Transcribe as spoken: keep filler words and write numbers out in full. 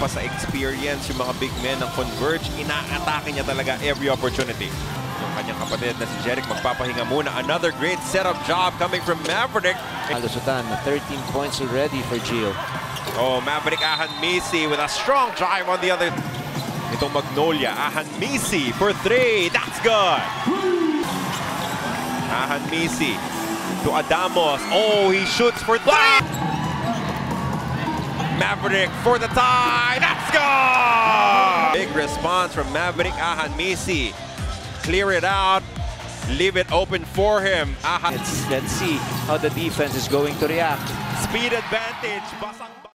pa sa experience yung mga big men ng Converge. Ina-atake niya talaga every opportunity. Yung kanyang kapatid na si Jeric magpapahinga muna. Another great setup job coming from Maverick. Alusutan, thirteen points already for Gio. Oh, Maverick Ahanmisi with a strong drive on the other. Itong Magnolia, Ahanmisi for three. That's good. Ahanmisi to Adamos. Oh, he shoots for three. Maverick for the tie. That's good. Big response from Maverick Ahanmisi. Clear it out. Leave it open for him. Let's, let's see how the defense is going to react. Speed advantage. Basang